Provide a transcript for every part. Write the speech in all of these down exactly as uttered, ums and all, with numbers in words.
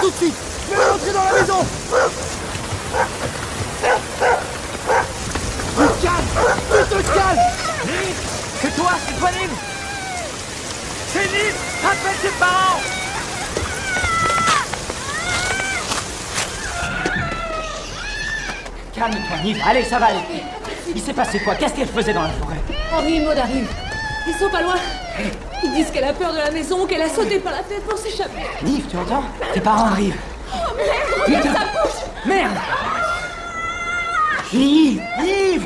tout de suite. Fais-le entrer dans la maison. Tu te calmes. Tu te calmes. Niv, c'est toi, c'est toi, Niv. C'est Niv. Rappelle tes parents. Calme-toi, Niv. Allez, ça va aller. Il s'est passé quoi? Qu'est-ce qu'elle faisait dans la forêt? Henri et Maud arrivent. Ils sont pas loin. Ils disent qu'elle a peur de la maison, qu'elle a sauté par la fenêtre pour s'échapper. Niv, tu entends? Tes parents arrivent. Oh merde, regarde Putain. sa bouche. Merde! Niv! Niv!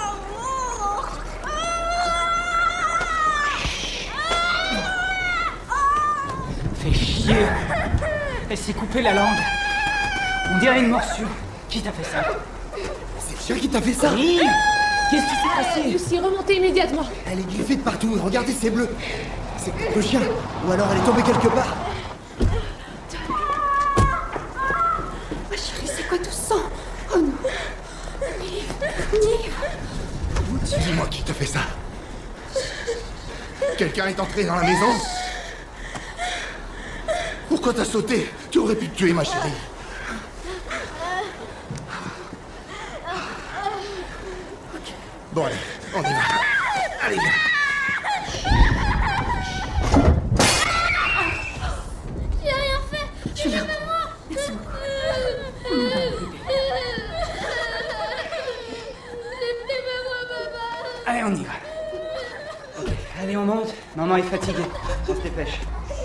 Fais chier! Elle s'est coupée la langue. On dirait une morsure. Qui t'a fait ça? C'est le chien qui t'a fait ça. Niv! Qu'est-ce qui s'est passé? Lucie, remontez immédiatement. Elle est griffée de partout. Regardez, c'est bleu. C'est peut-être le chien. Ou alors elle est tombée quelque part. Ma chérie, c'est quoi tout ce sang? Oh non. Niv, Niv. Dis-moi qui te fait ça. Quelqu'un est entré dans la maison. Pourquoi t'as sauté? Tu aurais pu te tuer, ma chérie. Bon, allez, on y va. Allez, viens. J'ai rien fait. Je suis là. Merci beaucoup. On y va, bébé. Laissez-moi, papa. Allez, on y va. Ok, allez, on monte. Maman est fatiguée. On se dépêche.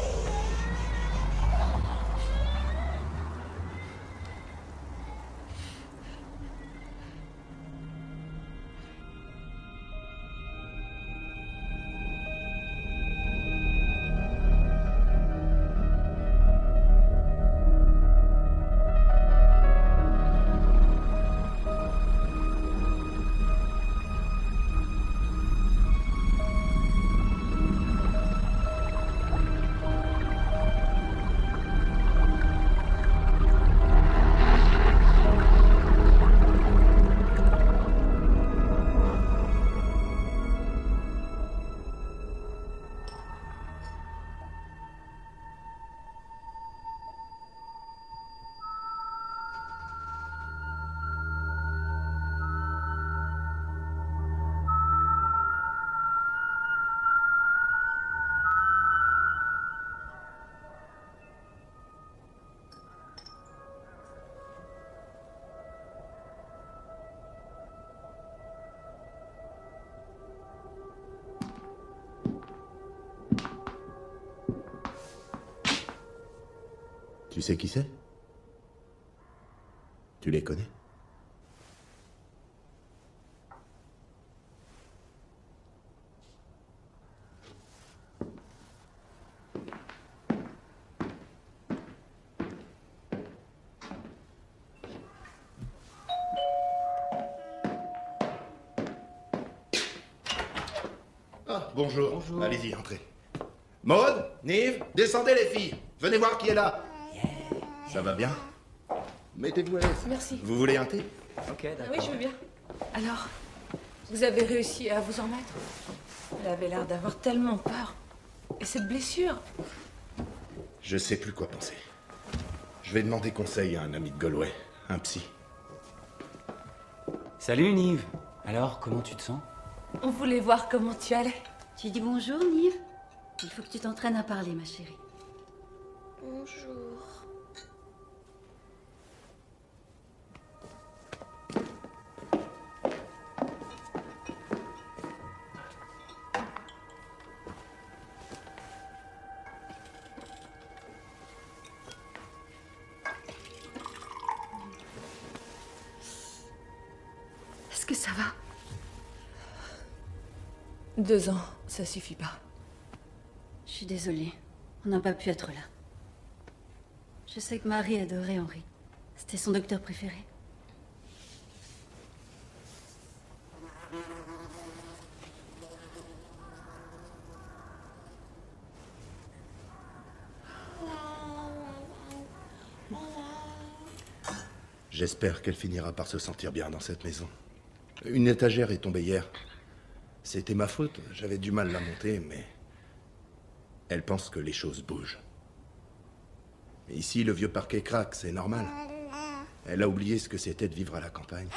Tu sais qui c'est? Tu les connais? Ah, bonjour. Bonjour. Allez-y, entrez. Maud, Niv, descendez les filles. Venez voir qui est là. Ça va bien? Mettez-vous à l'aise. Merci. Vous voulez un thé? Ok, Ah d'accord. oui, je veux bien. Alors, vous avez réussi à vous en mettre? Elle avait l'air d'avoir tellement peur. Et cette blessure? Je sais plus quoi penser. Je vais demander conseil à un ami de Galway, un psy. Salut, Niv. Alors, comment tu te sens? On voulait voir comment tu allais. Tu dis bonjour, Niv? Il faut que tu t'entraînes à parler, ma chérie. Bonjour. Est-ce que ça va? Deux ans, ça suffit pas. Je suis désolée. On n'a pas pu être là. Je sais que Marie adorait Henri. C'était son docteur préféré. J'espère qu'elle finira par se sentir bien dans cette maison. Une étagère est tombée hier. C'était ma faute, j'avais du mal à la monter, mais... Elle pense que les choses bougent. Mais ici, le vieux parquet craque, c'est normal. Elle a oublié ce que c'était de vivre à la campagne.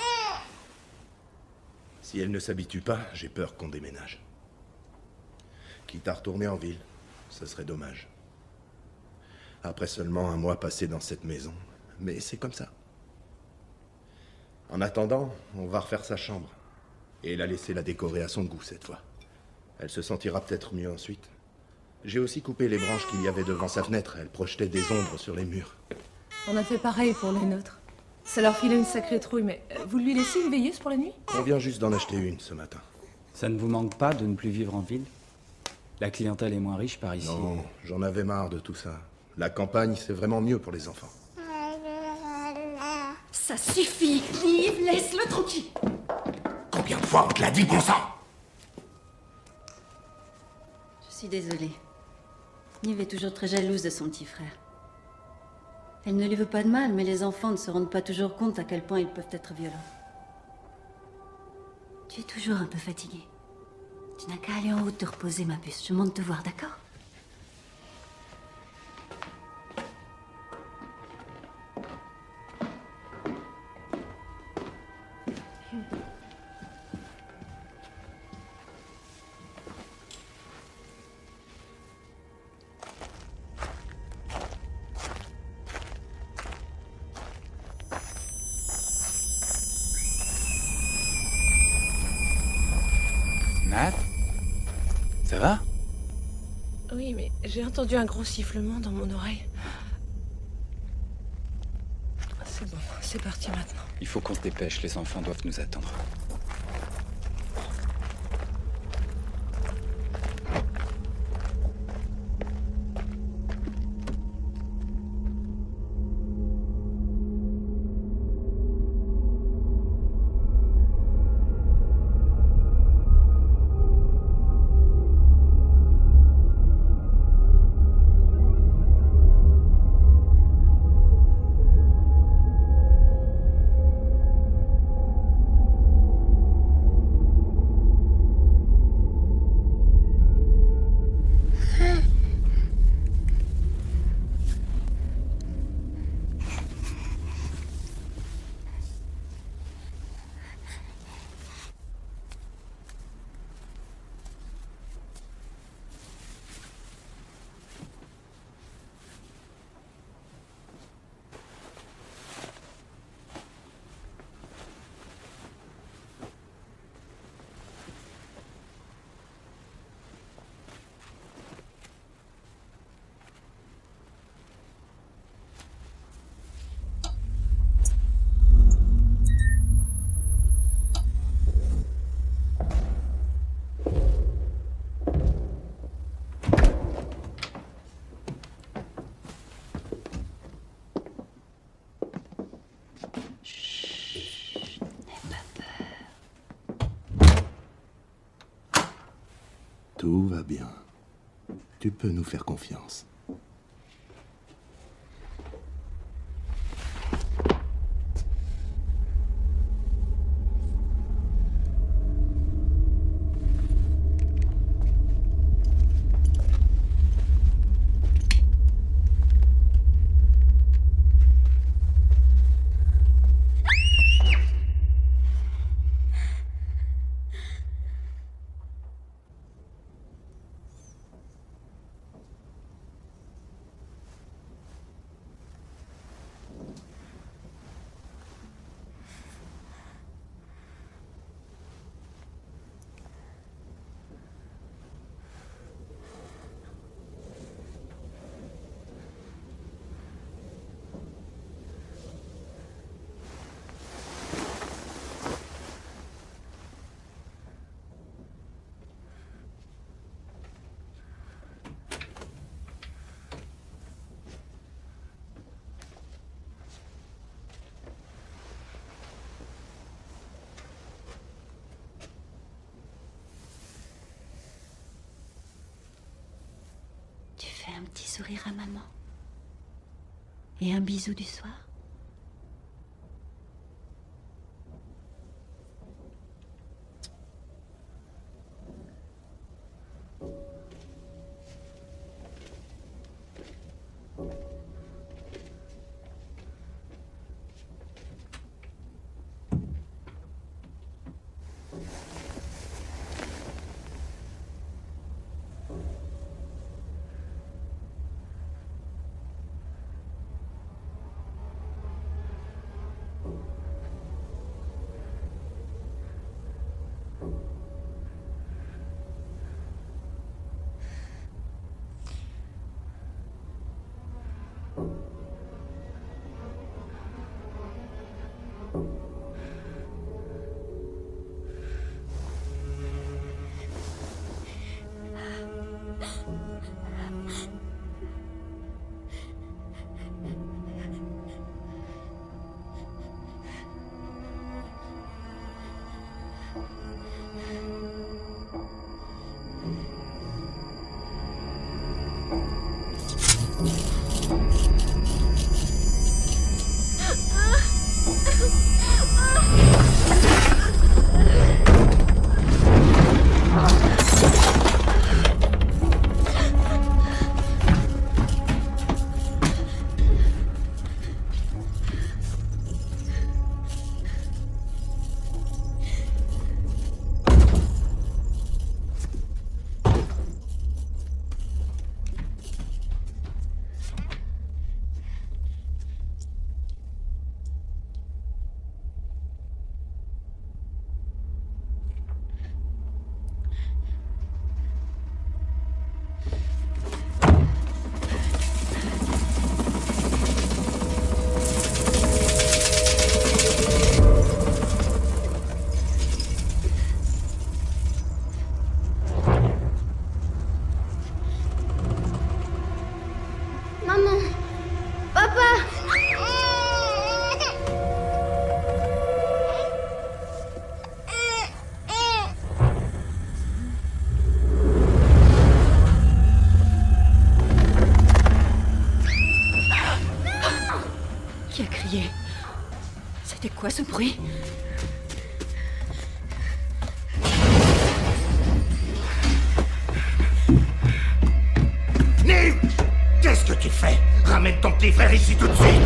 Si elle ne s'habitue pas, j'ai peur qu'on déménage. Quitte à retourner en ville, ce serait dommage. Après seulement un mois passé dans cette maison. Mais c'est comme ça. En attendant, on va refaire sa chambre. Et la laisser la décorer à son goût cette fois. Elle se sentira peut-être mieux ensuite. J'ai aussi coupé les branches qu'il y avait devant sa fenêtre. Elle projetait des ombres sur les murs. On a fait pareil pour les nôtres. Ça leur filait une sacrée trouille, mais euh, vous lui laissez une veilleuse pour la nuit? On vient juste d'en acheter une ce matin. Ça ne vous manque pas de ne plus vivre en ville? La clientèle est moins riche par ici. Non, j'en avais marre de tout ça. La campagne, c'est vraiment mieux pour les enfants. Ça suffit, Liv, laisse-le tranquille. Combien de fois on te l'a dit, bon sang? Je suis désolée. Liv est toujours très jalouse de son petit frère. Elle ne lui veut pas de mal, mais les enfants ne se rendent pas toujours compte à quel point ils peuvent être violents. Tu es toujours un peu fatiguée. Tu n'as qu'à aller en haut te reposer, ma puce. Je monte te voir, d'accord? Nat? Ça va? Oui, mais j'ai entendu un gros sifflement dans mon oreille. C'est bon, c'est parti maintenant. Il faut qu'on se dépêche, les enfants doivent nous attendre. Tout va bien. Tu peux nous faire confiance. Tu fais un petit sourire à maman. Et un bisou du soir. Qui a crié? C'était quoi ce bruit? Nive! Qu'est-ce que tu fais? Ramène ton petit frère ici tout de suite!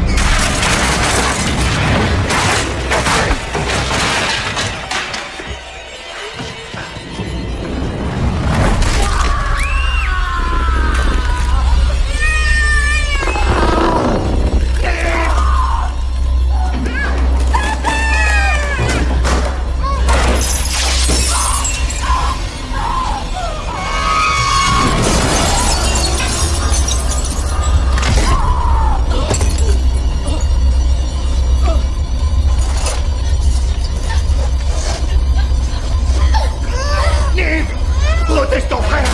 Protège ton frère!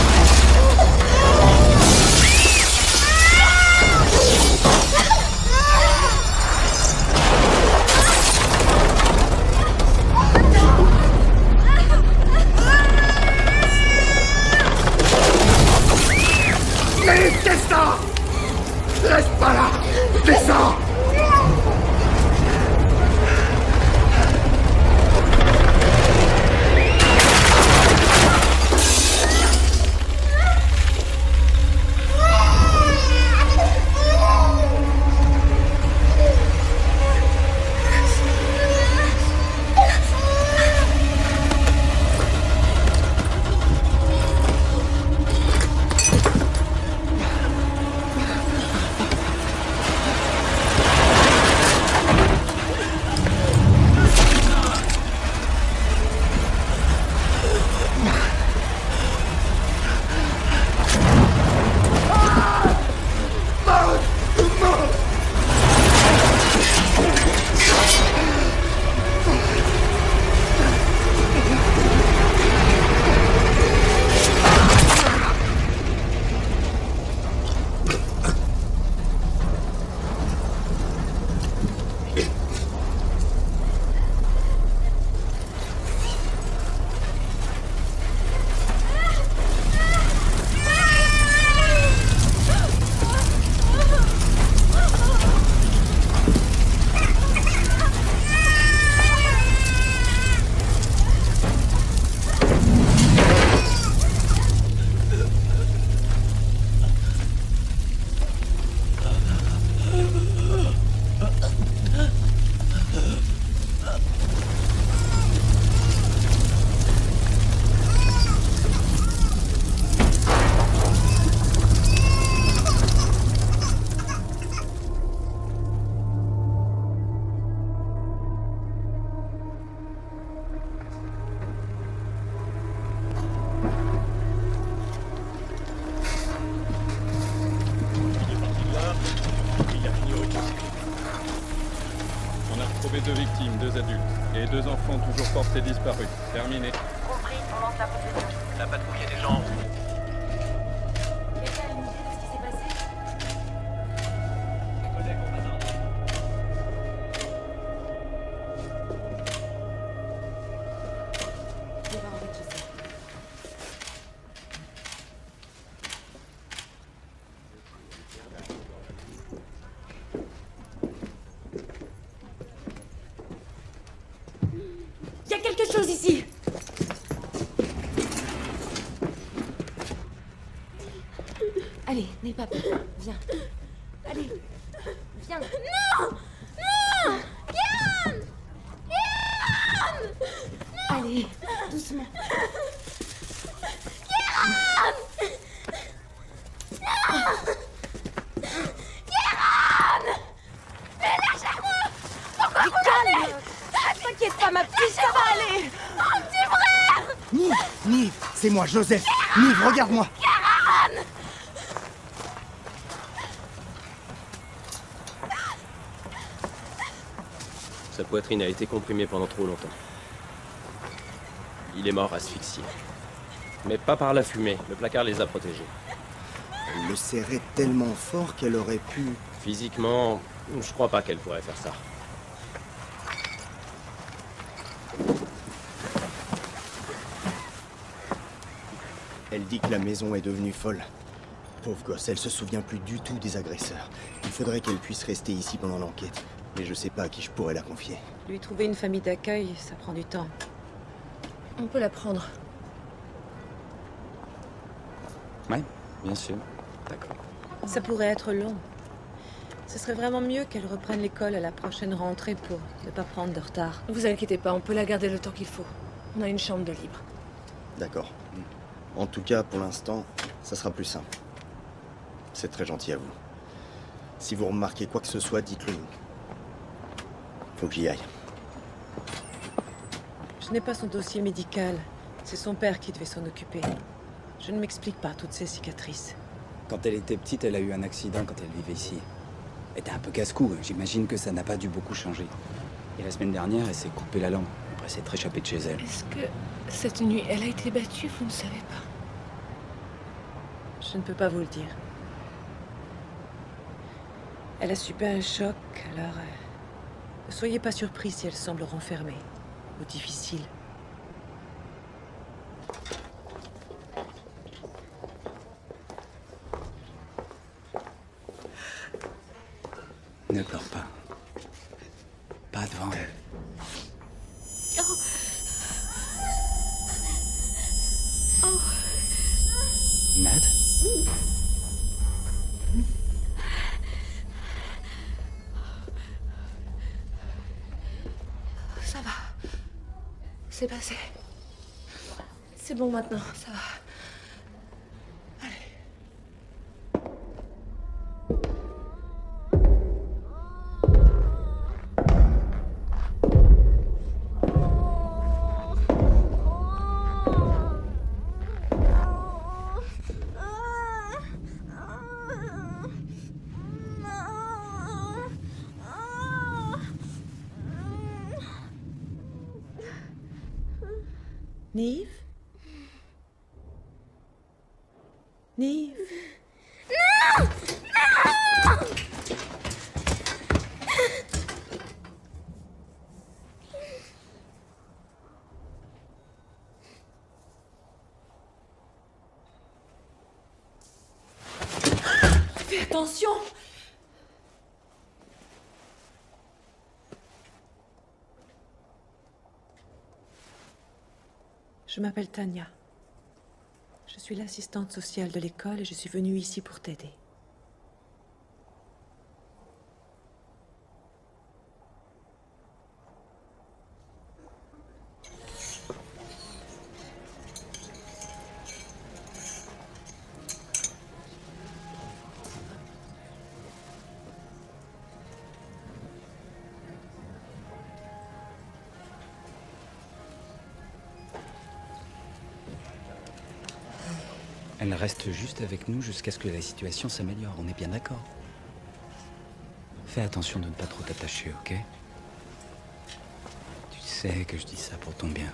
Mais qu'est-ce que ça? Reste pas là! Descends! Deux victimes, deux adultes et deux enfants toujours portés disparus. Terminé. Compris, on lance la procédure. La patrouille est déjà en route. Quelqu'un a une idée de ce qui s'est passé? Je vais en rez-de-chaussée. Il y a quelque chose ici! Allez, n'aie pas peur. Viens. Allez, viens. Non! Non! Kian! Kian! Allez, doucement. Kian! Non! Kian! Mais lâchez-moi! Pourquoi vous l'allez? T'inquiète pas, ma petite, ça va aller! Mon petit frère! Nive, Nive, c'est moi, Joseph. Nive, regarde-moi. Sa poitrine a été comprimée pendant trop longtemps. Il est mort asphyxié. Mais pas par la fumée, le placard les a protégés. Elle le serrait tellement fort qu'elle aurait pu... Physiquement, je crois pas qu'elle pourrait faire ça. Elle dit que la maison est devenue folle. pauvre gosse, elle se souvient plus du tout des agresseurs. Il faudrait qu'elle puisse rester ici pendant l'enquête. Mais je sais pas à qui je pourrais la confier. Lui trouver une famille d'accueil, ça prend du temps. On peut la prendre. Ouais, bien sûr. D'accord. Ça pourrait être long. Ce serait vraiment mieux qu'elle reprenne l'école à la prochaine rentrée pour ne pas prendre de retard. Vous inquiétez pas, on peut la garder le temps qu'il faut. On a une chambre de libre. D'accord. En tout cas, pour l'instant, ça sera plus simple. C'est très gentil à vous. Si vous remarquez quoi que ce soit, dites-le nous. Faut que j'y aille. Je n'ai pas son dossier médical. C'est son père qui devait s'en occuper. Je ne m'explique pas toutes ces cicatrices. Quand elle était petite, elle a eu un accident quand elle vivait ici. Elle était un peu casse-cou, j'imagine que ça n'a pas dû beaucoup changer. Et la semaine dernière, elle s'est coupé la langue. Après s'être échappée de chez elle. Est-ce que cette nuit, elle a été battue? Vous ne savez pas. Je ne peux pas vous le dire. Elle a subi un choc, alors... euh, ne soyez pas surpris si elle semble renfermée ou difficile. Ne pleure pas. Pas devant elle. Oh. Oh. Nat? Ça va. C'est passé. C'est bon maintenant, ça va. Nive? Nive? Non! Non! Fais attention! Je m'appelle Tania. Je suis l'assistante sociale de l'école et je suis venue ici pour t'aider. Elle reste juste avec nous jusqu'à ce que la situation s'améliore, on est bien d'accord? Fais attention de ne pas trop t'attacher, ok? Tu sais que je dis ça pour ton bien.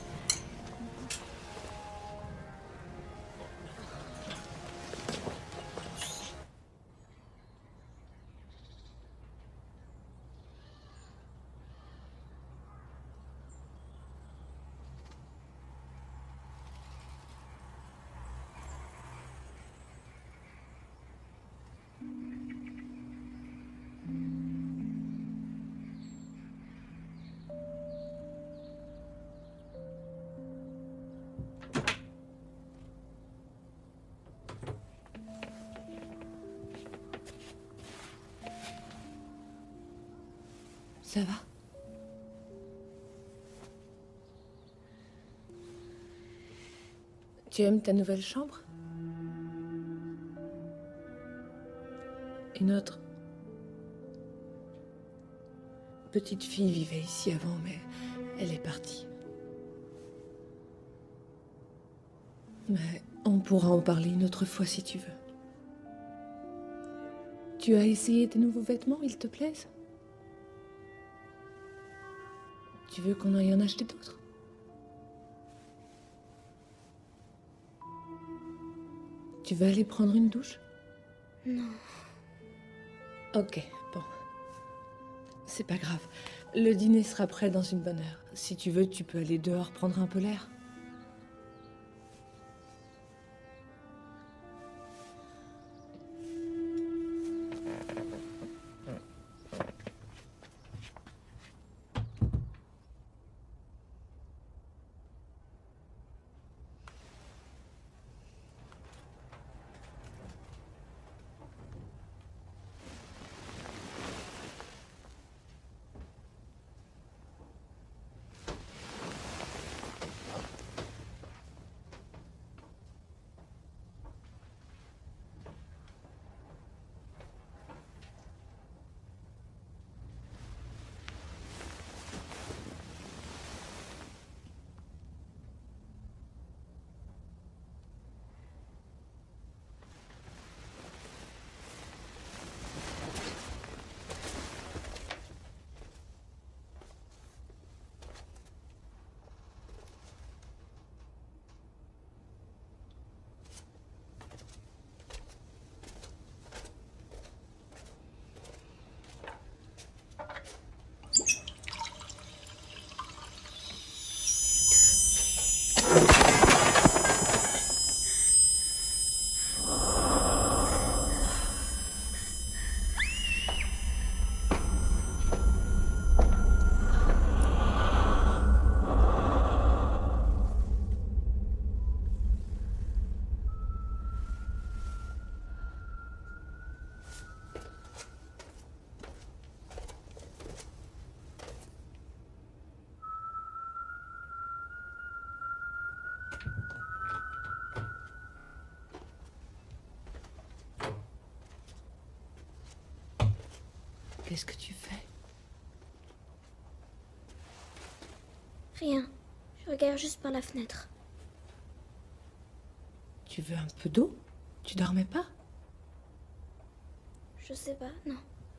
Ça va? Tu aimes ta nouvelle chambre? Une autre petite fille vivait ici avant, mais elle est partie. Mais on pourra en parler une autre fois si tu veux. Tu as essayé tes nouveaux vêtements, ils te plaisent? Tu veux qu'on aille en acheter d'autres? Tu veux aller prendre une douche? Non. Ok, bon. C'est pas grave. Le dîner sera prêt dans une bonne heure. Si tu veux, tu peux aller dehors prendre un peu l'air. Qu'est-ce que tu fais? Rien. Je regarde juste par la fenêtre. Tu veux un peu d'eau? Tu dormais pas? Je sais pas, non.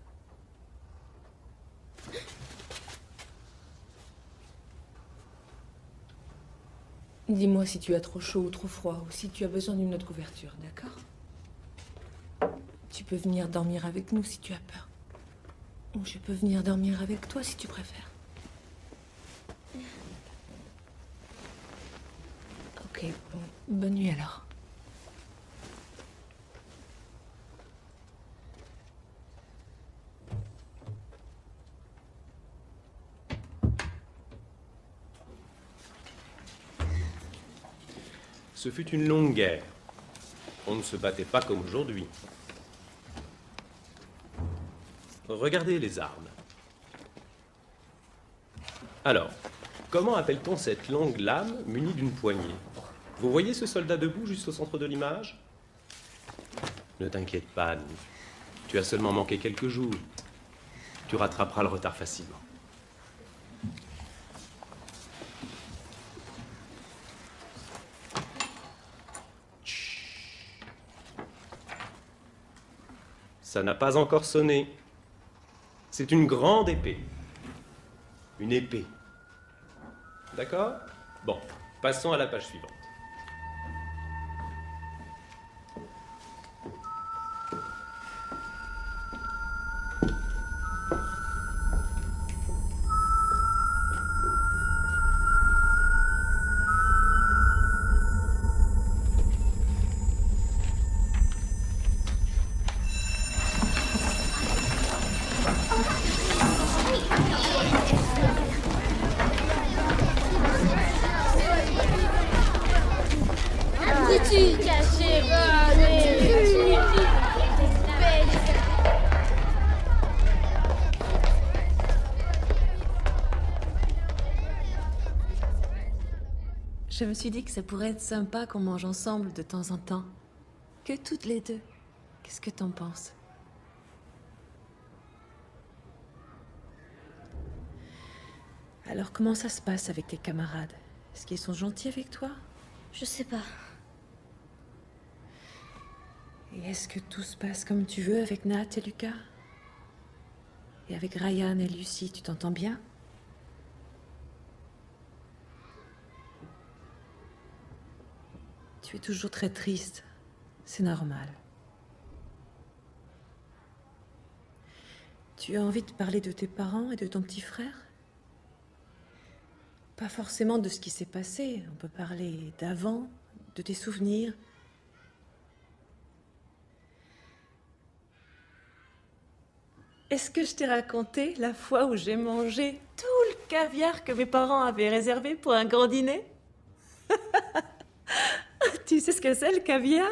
Dis-moi si tu as trop chaud ou trop froid, ou si tu as besoin d'une autre couverture, d'accord? Tu peux venir dormir avec nous si tu as peur. Ou je peux venir dormir avec toi si tu préfères. Ok, bon, bonne nuit alors. Ce fut une longue guerre. On ne se battait pas comme aujourd'hui. Regardez les armes. Alors, comment appelle-t-on cette longue lame munie d'une poignée? Vous voyez ce soldat debout juste au centre de l'image? Ne t'inquiète pas, Annie. Tu as seulement manqué quelques jours. Tu rattraperas le retard facilement. Chut. Ça n'a pas encore sonné. C'est une grande épée. Une épée. D'accord? Bon, passons à la page suivante. Dis-tu caché, Je me suis dit que ça pourrait être sympa qu'on mange ensemble de temps en temps. Que toutes les deux. Qu'est-ce que t'en penses? Alors comment ça se passe avec tes camarades? Est-ce qu'ils sont gentils avec toi? Je sais pas. Et est-ce que tout se passe comme tu veux avec Nat et Lucas? Et avec Ryan et Lucie, tu t'entends bien? Tu es toujours très triste. C'est normal. Tu as envie de parler de tes parents et de ton petit frère? Pas forcément de ce qui s'est passé. On peut parler d'avant, de tes souvenirs. Est-ce que je t'ai raconté la fois où j'ai mangé tout le caviar que mes parents avaient réservé pour un grand dîner? Tu sais ce que c'est le caviar?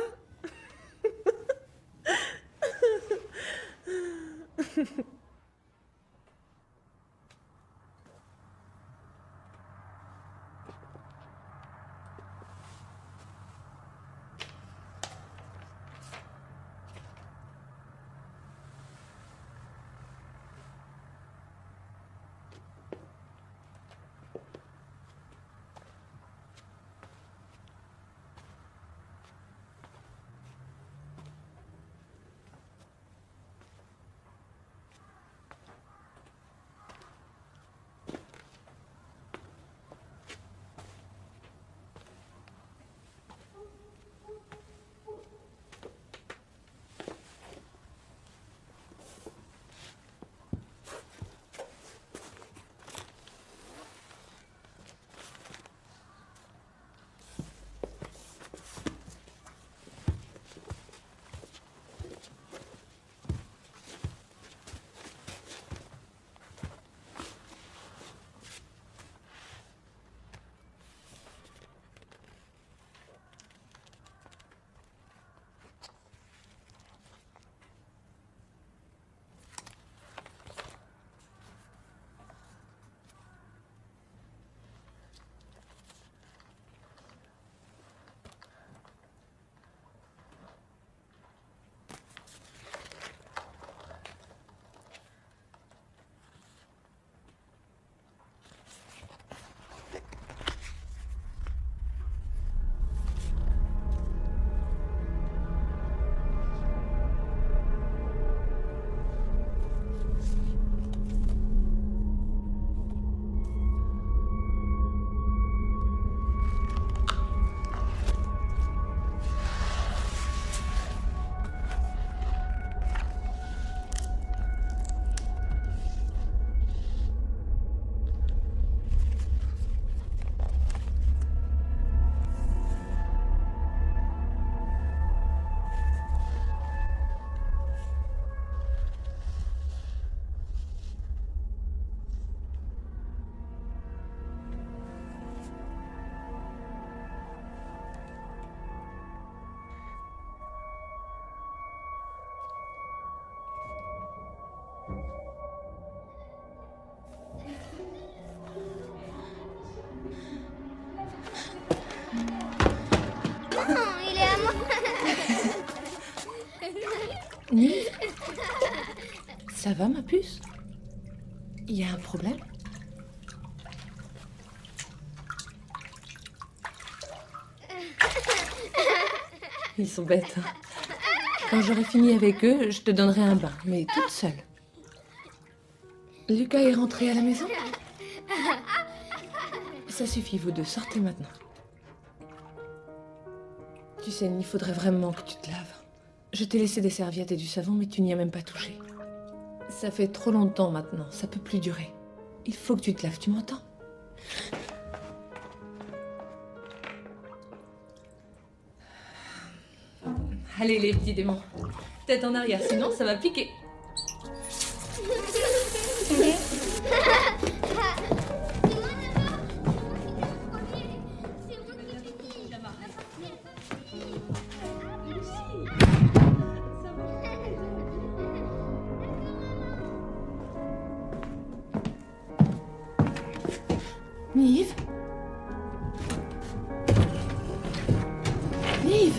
Non, il est à moi. Nive? Ça va, ma puce? Il y a un problème? Ils sont bêtes. Hein. Quand j'aurai fini avec eux, je te donnerai un bain, mais toute seule. Lucas est rentré à la maison? Ça suffit, vous deux, sortez maintenant. Tu sais, il faudrait vraiment que tu te laves. Je t'ai laissé des serviettes et du savon, mais tu n'y as même pas touché. Ça fait trop longtemps maintenant, ça peut plus durer. Il faut que tu te laves, tu m'entends? Allez, les petits démons. Tête en arrière, sinon ça va piquer. Nive? Nive?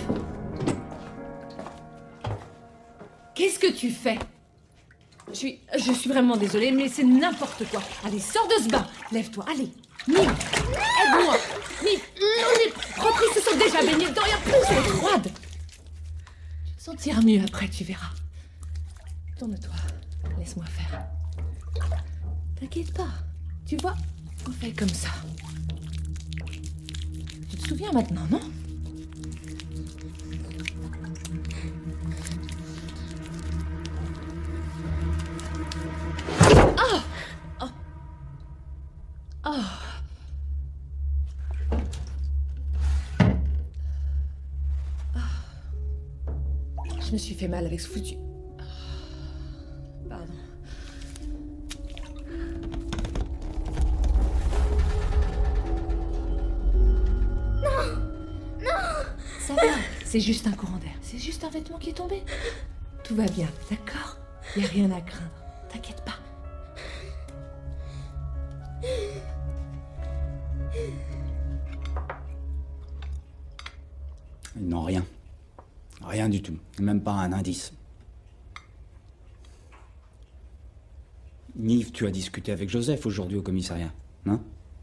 Qu'est-ce que tu fais? Je suis... Je suis vraiment désolée, mais c'est n'importe quoi. Allez, sors de ce bain. Lève-toi, allez. Nive, aide-moi. Nive, on est repris, se sont déjà baignés dedans, et en plus, elle est froide. Tu te sentiras mieux après, tu verras. Tourne-toi. Laisse-moi faire. T'inquiète pas. Tu vois, on fait comme ça. Tu te souviens maintenant, non? Oh! Oh! Oh! Je me suis fait mal avec ce foutu. Pardon. Ça va, c'est juste un courant d'air. C'est juste un vêtement qui est tombé. Tout va bien, d'accord? Y a rien à craindre. T'inquiète pas. Non, rien. Rien du tout. Même pas un indice. Nive, tu as discuté avec Joseph aujourd'hui au commissariat, non?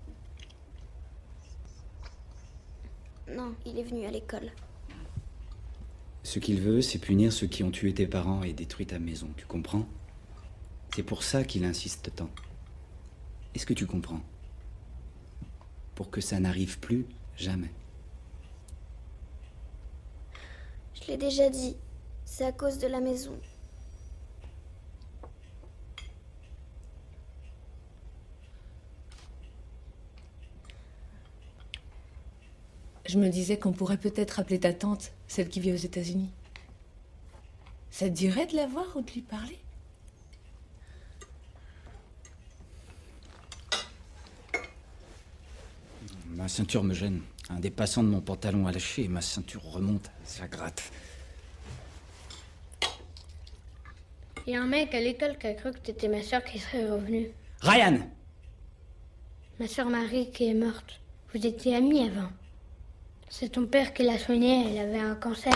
Non, il est venu à l'école. Ce qu'il veut, c'est punir ceux qui ont tué tes parents et détruit ta maison, tu comprends? C'est pour ça qu'il insiste tant. Est-ce que tu comprends? Pour que ça n'arrive plus jamais. Je l'ai déjà dit. C'est à cause de la maison. Je me disais qu'on pourrait peut-être appeler ta tante, celle qui vit aux États-Unis. Ça te dirait de la voir ou de lui parler? Ma ceinture me gêne. Un dépassant de mon pantalon a lâché et ma ceinture remonte. Ça gratte. Il y a un mec à l'école qui a cru que t'étais ma soeur qui serait revenue. Ryan! Ma soeur Marie qui est morte. Vous étiez amis avant. C'est ton père qui l'a soignée, elle avait un cancer.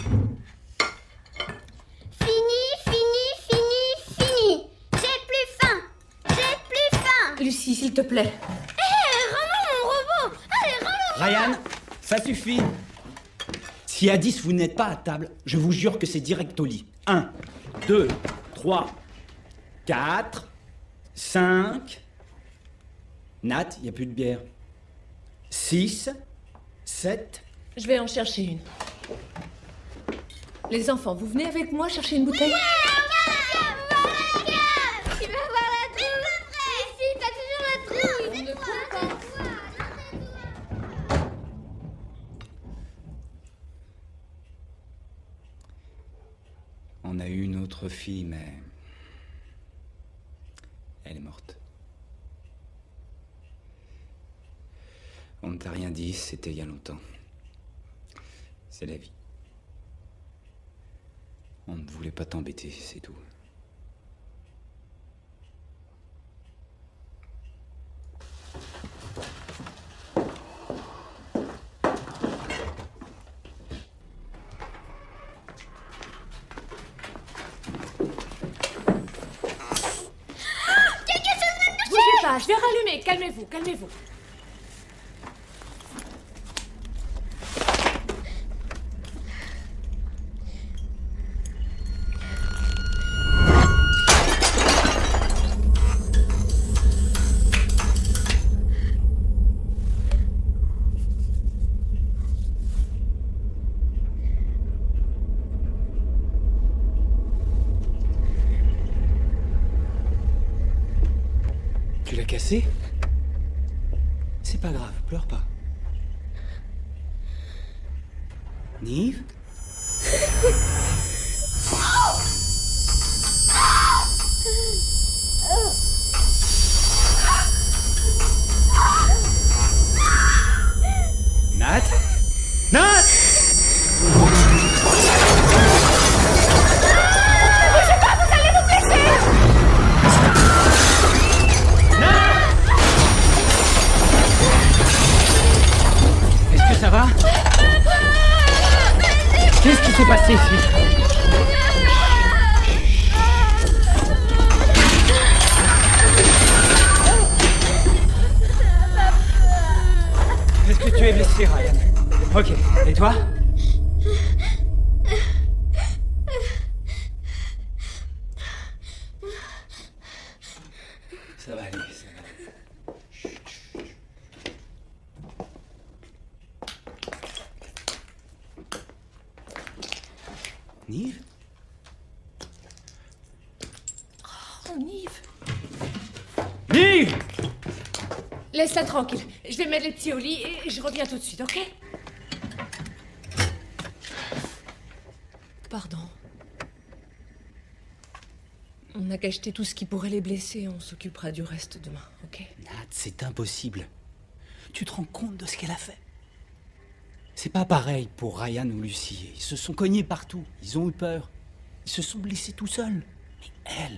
Fini, fini, fini, fini. J'ai plus faim. J'ai plus faim. Lucie, s'il te plaît. Hé, hey, rends-moi mon robot. Allez, rends-le. Ryan, ça suffit. Si à dix vous n'êtes pas à table, je vous jure que c'est direct au lit. un, deux, trois, quatre, cinq... Nat, il n'y a plus de bière. six, sept... Je vais en chercher une. Les enfants, vous venez avec moi chercher une bouteille? Tu vas voir la trouille. Ici, t'as toujours la trouille. On ne peut pas. On a eu une autre fille, mais... elle est morte. On ne t'a rien dit, c'était il y a longtemps. C'est la vie. On ne voulait pas t'embêter, c'est tout. va, je vais rallumer. Calmez-vous, calmez-vous. Tu l'as cassé? C'est pas grave, pleure pas. Nive? Nat? Nat! Ça va? Qu'est-ce qui s'est passé ici? Est-ce que tu es blessé, Ryan? Ok. Et toi? Ça va aller, ça va aller. Nive? Oh, Nive. Nive! Laisse-la tranquille. Je vais mettre les petits au lit et je reviens tout de suite, ok? Pardon. On n'a qu'à jeter tout ce qui pourrait les blesser. On s'occupera du reste demain, ok? Nat, c'est impossible. Tu te rends compte de ce qu'elle a fait? C'est pas pareil pour Ryan ou Lucie. Ils se sont cognés partout. Ils ont eu peur. Ils se sont blessés tout seuls. Mais elle...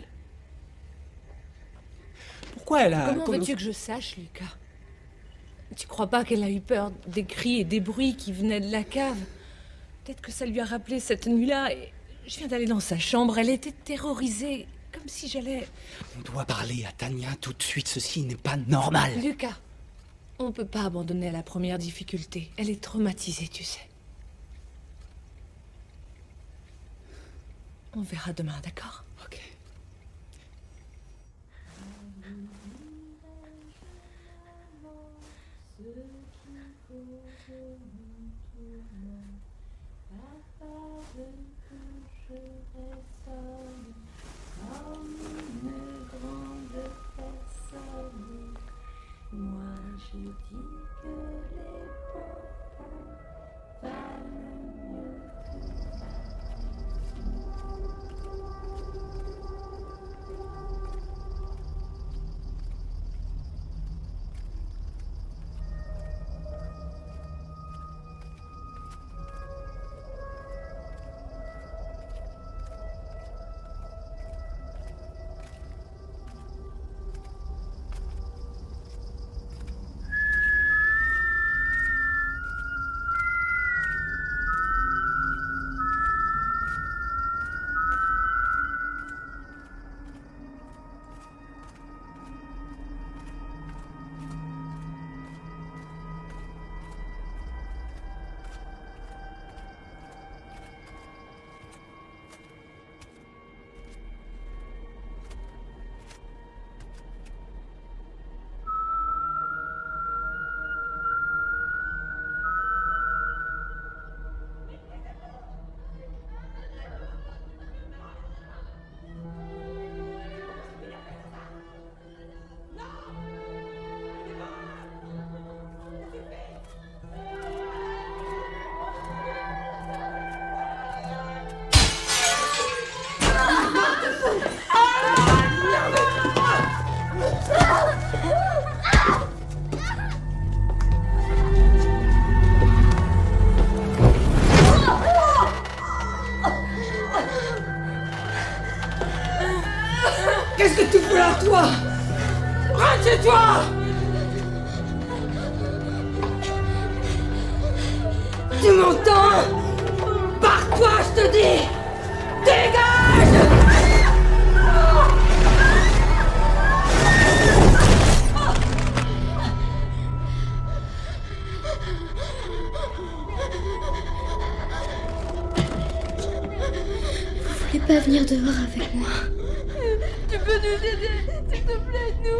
Pourquoi elle a... Comment veux-tu que je sache, Lucas? Tu crois pas qu'elle a eu peur des cris et des bruits qui venaient de la cave? Peut-être que ça lui a rappelé cette nuit-là et... Je viens d'aller dans sa chambre. Elle était terrorisée, comme si j'allais... On doit parler à Tania tout de suite. Ceci n'est pas normal. Lucas, on peut pas abandonner à la première difficulté. Elle est traumatisée, tu sais. On verra demain, d'accord? Ok. Moi, je dis que les pauvres valent mieux que la Qu'est-ce que tu fous là, toi? Rentre chez toi! Tu m'entends? Pars-toi, je te dis! Dégage! dehors avec moi. Tu peux nous aider, s'il te plaît, nous.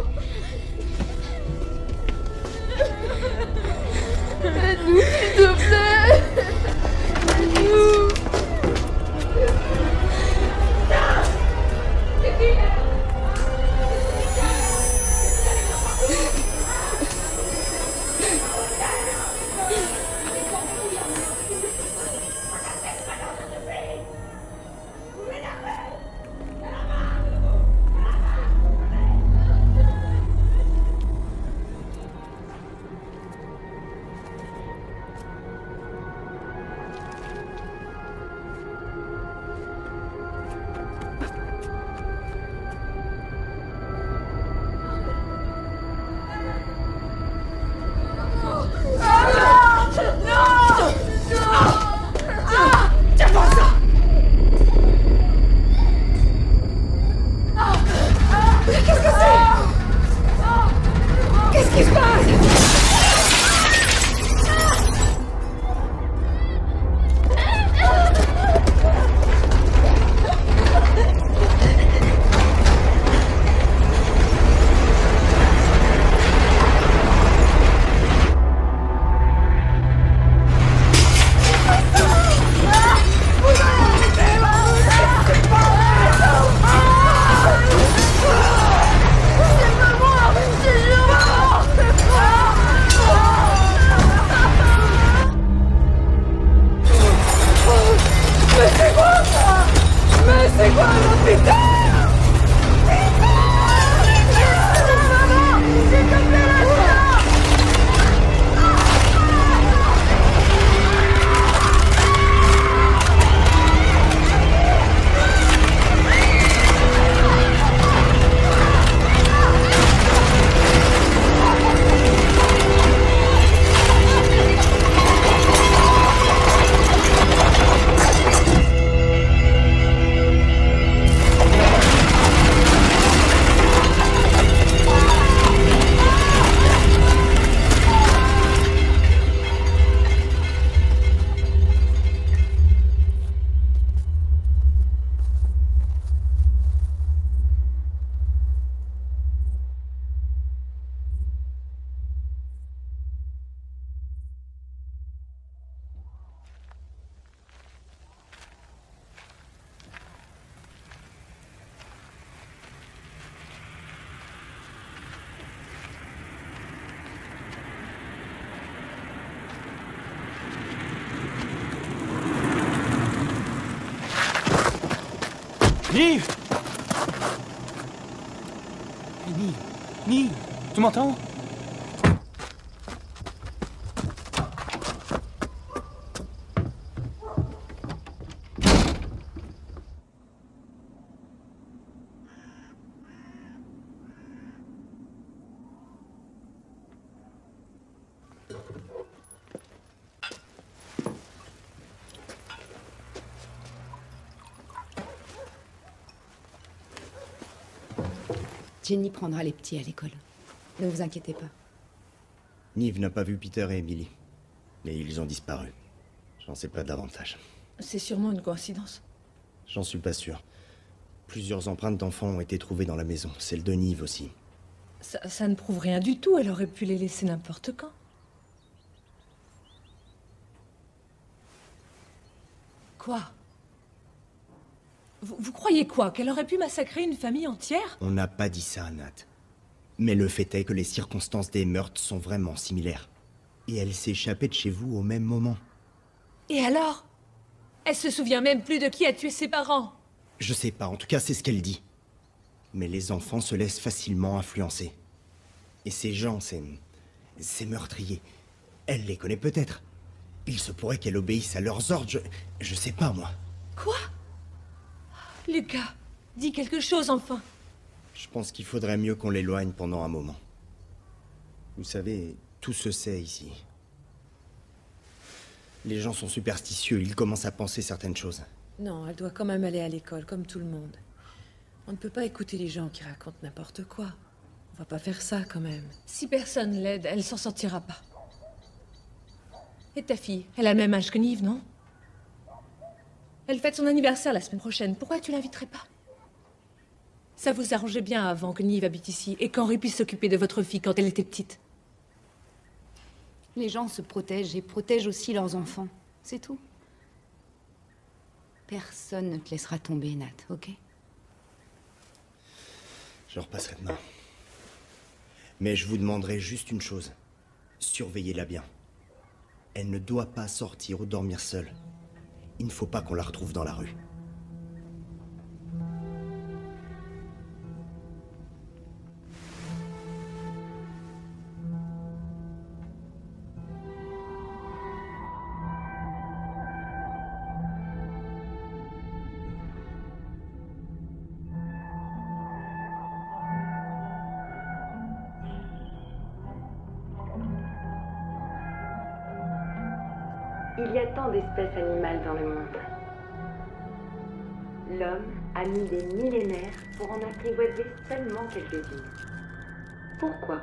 Aide-nous, s'il te plaît. Aide-nous. Nive! Nive! Nive! Tu m'entends? Jenny prendra les petits à l'école. Ne vous inquiétez pas. Nive n'a pas vu Peter et Emily. Mais ils ont disparu. J'en sais pas davantage. C'est sûrement une coïncidence. J'en suis pas sûr. Plusieurs empreintes d'enfants ont été trouvées dans la maison. Celle de Nive aussi. Ça, ça ne prouve rien du tout. Elle aurait pu les laisser n'importe quand. Quoi? Vous, vous croyez quoi? Qu'elle aurait pu massacrer une famille entière? On n'a pas dit ça, Nat. Mais le fait est que les circonstances des meurtres sont vraiment similaires. Et elle s'est échappée de chez vous au même moment. Et alors? Elle se souvient même plus de qui a tué ses parents. Je sais pas, en tout cas c'est ce qu'elle dit. Mais les enfants se laissent facilement influencer. Et ces gens, ces... ces meurtriers, elle les connaît peut-être. Il se pourrait qu'elle obéisse à leurs ordres, je... je sais pas moi. Quoi? Lucas, dis quelque chose enfin. Je pense qu'il faudrait mieux qu'on l'éloigne pendant un moment. Vous savez, tout se sait ici. Les gens sont superstitieux, ils commencent à penser certaines choses. Non, elle doit quand même aller à l'école, comme tout le monde. On ne peut pas écouter les gens qui racontent n'importe quoi. On va pas faire ça, quand même. Si personne l'aide, elle s'en sortira pas. Et ta fille, elle a le même âge que Nive, non? Elle fête son anniversaire la semaine prochaine. Pourquoi tu l'inviterais pas? Ça vous arrangeait bien avant que Nive habite ici et qu'Henri puisse s'occuper de votre fille quand elle était petite. Les gens se protègent et protègent aussi leurs enfants. C'est tout. Personne ne te laissera tomber, Nat, ok? Je repasserai demain. Mais je vous demanderai juste une chose. Surveillez-la bien. Elle ne doit pas sortir ou dormir seule. Il ne faut pas qu'on la retrouve dans la rue. Il y a tant d'espèces animales dans le monde. L'homme a mis des millénaires pour en apprivoiser seulement quelques-unes. Pourquoi?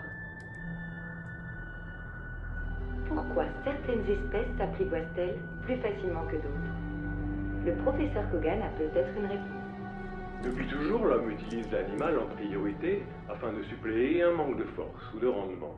Pourquoi certaines espèces s'apprivoisent-elles plus facilement que d'autres? Le professeur Kogan a peut-être une réponse. Depuis toujours, l'homme utilise l'animal en priorité afin de suppléer un manque de force ou de rendement.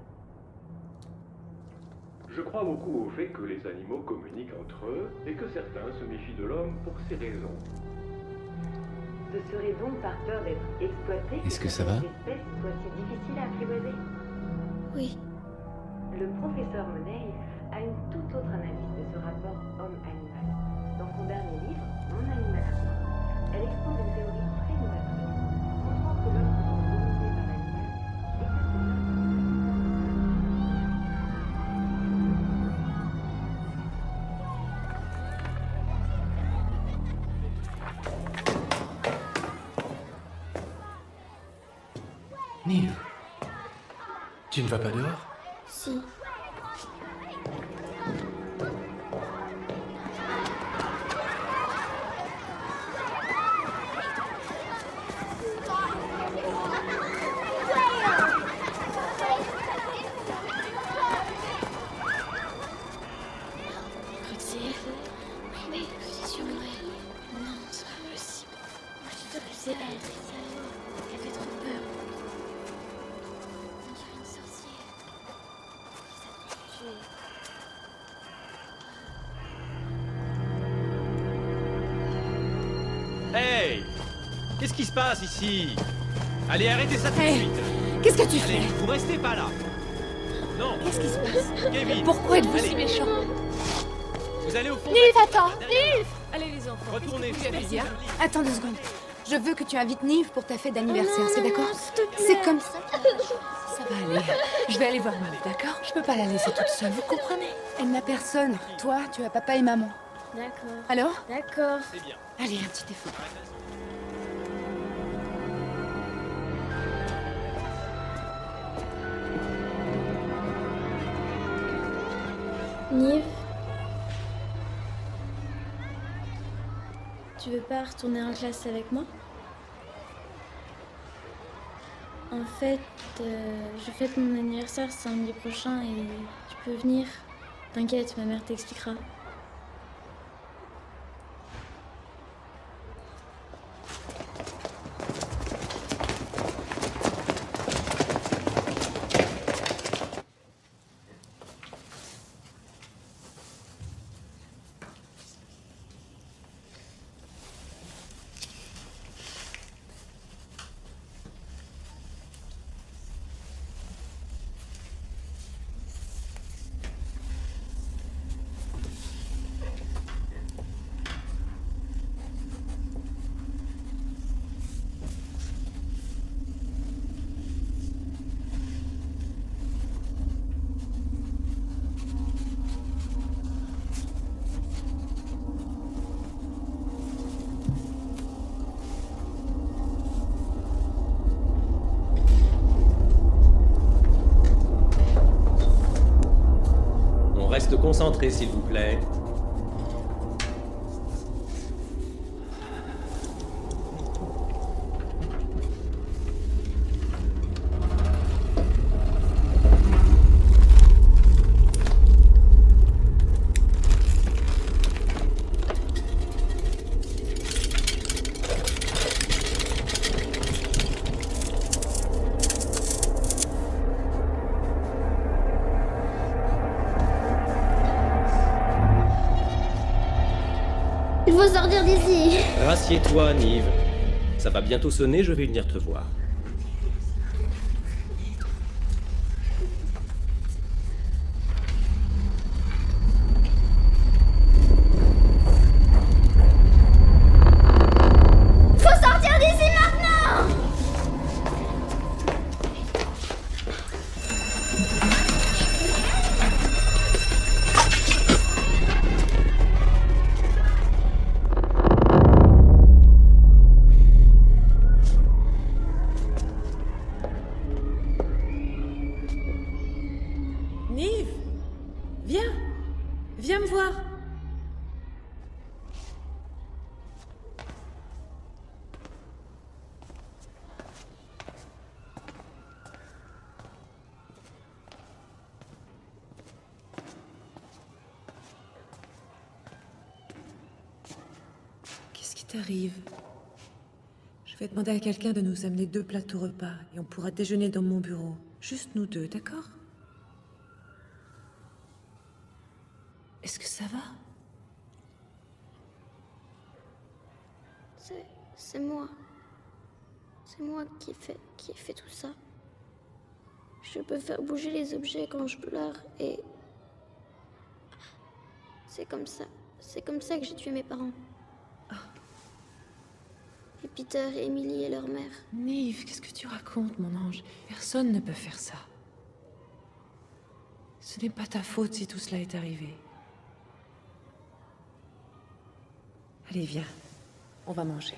Je crois beaucoup au fait que les animaux communiquent entre eux et que certains se méfient de l'homme pour ces raisons. Ce serait donc par peur d'être exploité Est-ce que ça va? ces espèces soient si difficiles à apprivoiser? Oui. Le professeur Monet a une toute autre analyse de ce rapport homme-animal. Dans son dernier livre, Mon animal à moi, elle expose une théorie très novatrice, montrant que l'homme se sent dominé par l'animal et que c'est l'homme. Nive, tu ne vas pas dehors? Si. Mais c'est sur elle. Non, c'est pas possible. Moi, je te c'est elle. Elle fait trop peur. On dirait une sorcière. Ça te tuer. Hey! Qu'est-ce qui se passe ici? Allez, arrêtez ça tout de Hey, suite! qu'est-ce que tu Allez, fais? vous restez pas là! Non! Qu'est-ce qui se passe? Kevin! Pourquoi êtes-vous Allez. si méchant? Vous allez au fond! Nive, attends! Nive! Allez les enfants, Retournez, qu'est-ce que vous lui avez dit, hein? Attends deux secondes. Je veux que tu invites Nive pour ta fête d'anniversaire, Oh non, c'est non, d'accord? non, s'il te plaît. C'est comme ça. Ça va aller. Je vais aller voir Nive, d'accord? Je peux pas la laisser toute seule, vous comprenez? Elle n'a personne. Toi, tu as papa et maman. D'accord. Alors? D'accord. C'est bien. Allez, un petit effort. Nive, tu veux pas retourner en classe avec moi? En fait, euh, je fête mon anniversaire samedi prochain et tu peux venir. T'inquiète, ma mère t'expliquera. On reste concentré, s'il vous plaît. faut sortir d'ici. Rassieds-toi, Nive. Ça va bientôt sonner, je vais venir te voir. Faut sortir d'ici maintenant. Nive, viens. Viens me voir. Qu'est-ce qui t'arrive? Je vais demander à quelqu'un de nous amener deux plateaux repas et on pourra déjeuner dans mon bureau. Juste nous deux, d'accord? Est-ce que ça va? C'est... c'est moi. C'est moi qui fait... qui fait tout ça. Je peux faire bouger les objets quand je pleure et... C'est comme ça. C'est comme ça que j'ai tué mes parents. Et Peter et Emily et leur mère. Nive, qu'est-ce que tu racontes, mon ange? Personne ne peut faire ça. Ce n'est pas ta faute si tout cela est arrivé. Allez, viens. On va manger.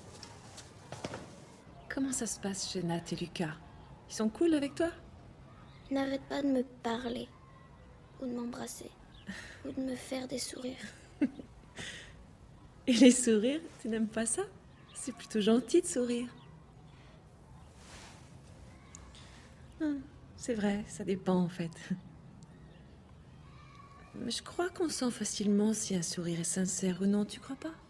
Comment ça se passe chez Nat et Lucas? Ils sont cool avec toi? Ils n'arrêtent pas de me parler. Ou de m'embrasser. Ou de me faire des sourires. Et les sourires, tu n'aimes pas ça? C'est plutôt gentil de sourire. Hum, c'est vrai, ça dépend en fait. Mais je crois qu'on sent facilement si un sourire est sincère ou non, tu crois pas?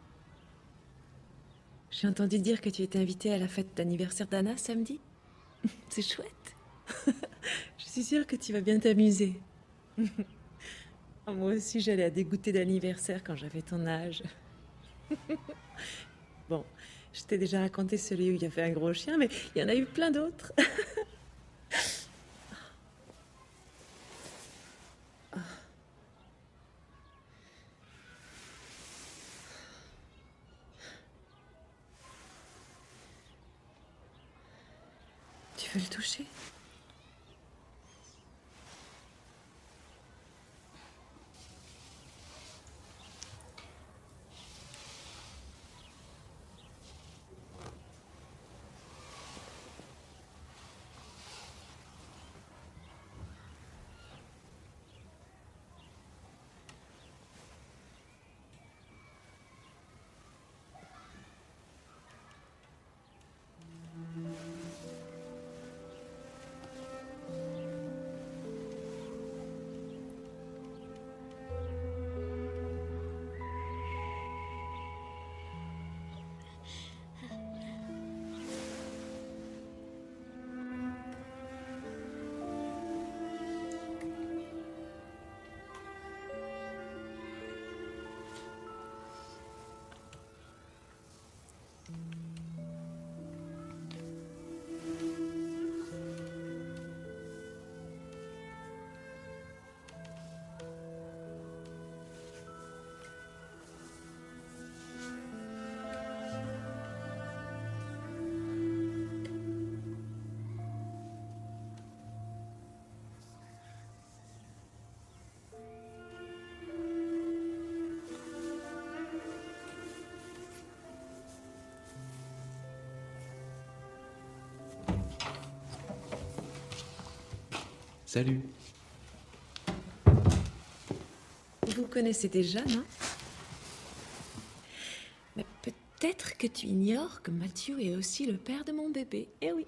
J'ai entendu dire que tu étais invitée à la fête d'anniversaire d'Anna samedi. C'est chouette. Je suis sûre que tu vas bien t'amuser. Oh, moi aussi, j'allais à des goûters d'anniversaire quand j'avais ton âge. Bon, je t'ai déjà raconté celui où il y avait un gros chien, mais il y en a eu plein d'autres. Tu veux le toucher? Salut. Vous connaissez déjà, non? Mais peut-être que tu ignores que Matthew est aussi le père de mon bébé. Eh oui.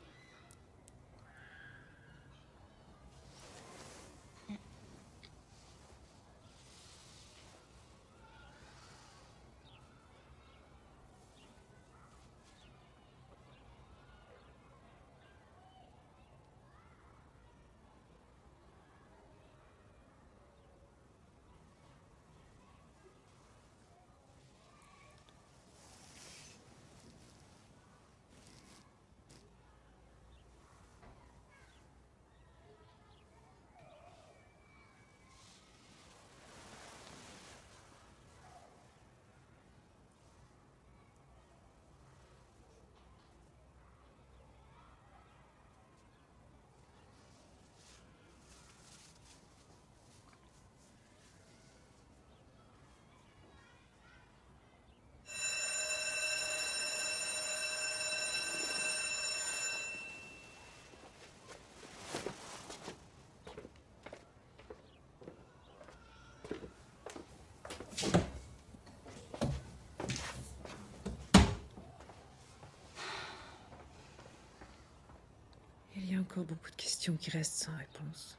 Il y a encore beaucoup de questions qui restent sans réponse.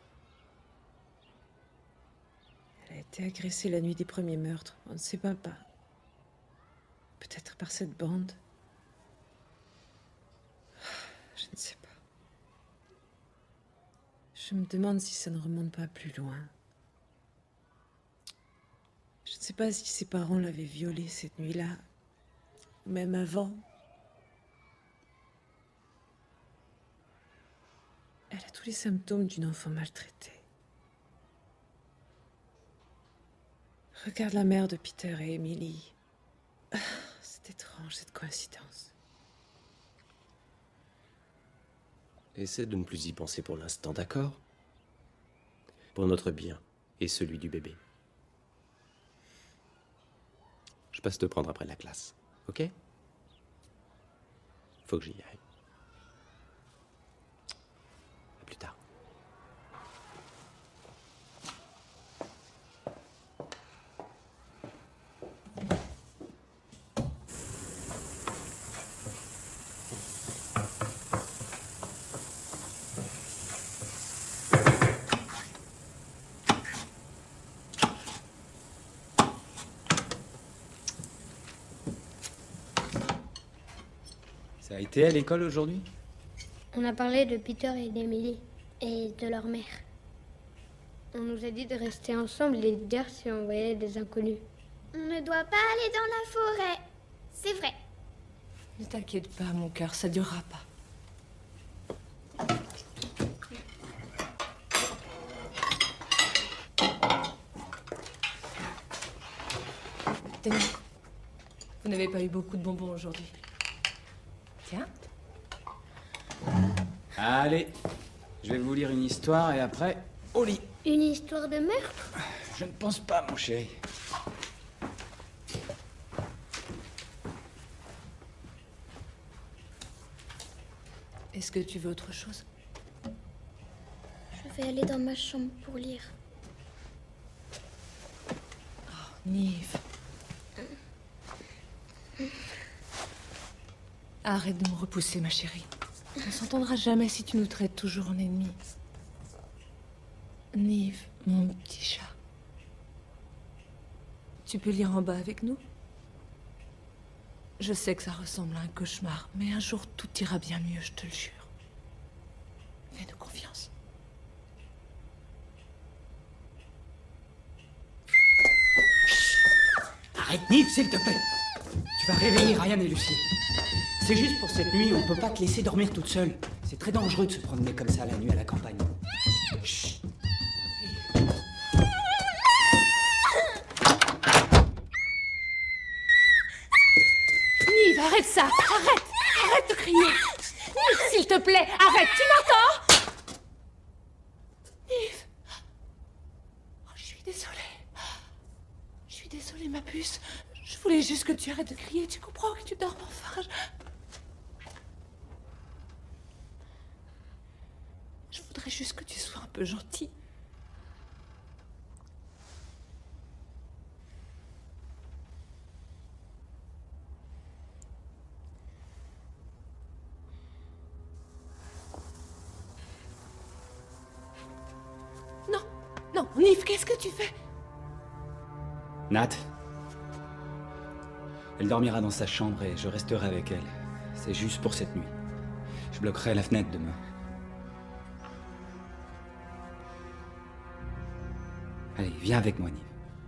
Elle a été agressée la nuit des premiers meurtres. On ne sait pas pas. Peut-être par cette bande. Je ne sais pas. Je me demande si ça ne remonte pas plus loin. Je ne sais pas si ses parents l'avaient violée cette nuit-là, ou même avant. Elle a tous les symptômes d'une enfant maltraitée. Regarde la mère de Peter et Emily. Ah, c'est étrange, cette coïncidence. Essaie de ne plus y penser pour l'instant, d'accord? Pour notre bien et celui du bébé. Je passe te prendre après la classe, ok? Faut que j'y aille. À plus tard. Ça a été à l'école aujourd'hui? On a parlé de Peter et d'Emily, et de leur mère. On nous a dit de rester ensemble et de dire si on voyait des inconnus. On ne doit pas aller dans la forêt. C'est vrai. Ne t'inquiète pas, mon cœur, ça durera pas. Tenez, vous n'avez pas eu beaucoup de bonbons aujourd'hui. Tiens. Allez, je vais vous lire une histoire et après, au lit. Une histoire de meurtre? Je ne pense pas, mon chéri. Est-ce que tu veux autre chose? Je vais aller dans ma chambre pour lire. Oh, Nive. Arrête de me repousser, ma chérie. On ne s'entendra jamais si tu nous traites toujours en ennemis. Nive, mon petit chat. Tu peux lire en bas avec nous? Je sais que ça ressemble à un cauchemar, mais un jour tout ira bien mieux, je te le jure. Fais-nous confiance. Arrête, Nive, s'il te plaît. Tu vas réveiller Ryan et Lucie. C'est juste pour cette nuit, on peut pas te laisser dormir toute seule. C'est très dangereux de se promener comme ça la nuit à la campagne. Chut. Nive, arrête ça! Arrête! Arrête de crier! Nive, s'il te plaît, arrête! Tu m'entends? Nive! Oh, je suis désolée. Je suis désolée, ma puce. Je voulais juste que tu arrêtes de crier. Tu comprends que tu dors enfin. Je... Je voudrais juste que tu sois un peu gentil. Non, non, Nive, qu'est-ce que tu fais? Nat. Elle dormira dans sa chambre et je resterai avec elle. C'est juste pour cette nuit. Je bloquerai la fenêtre demain. Allez, viens avec moi, Nive.